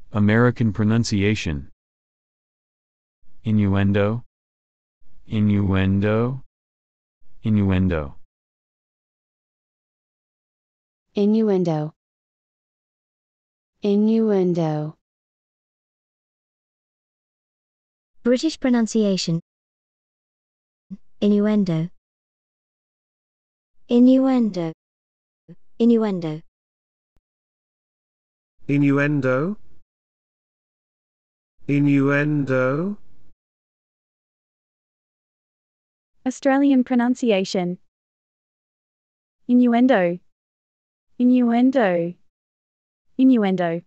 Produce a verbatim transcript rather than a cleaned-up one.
American pronunciation. Innuendo. Innuendo. Innuendo. Innuendo. Innuendo. British pronunciation. Innuendo. Innuendo. Innuendo. Innuendo. Innuendo. Australian pronunciation. Innuendo. Innuendo. Innuendo.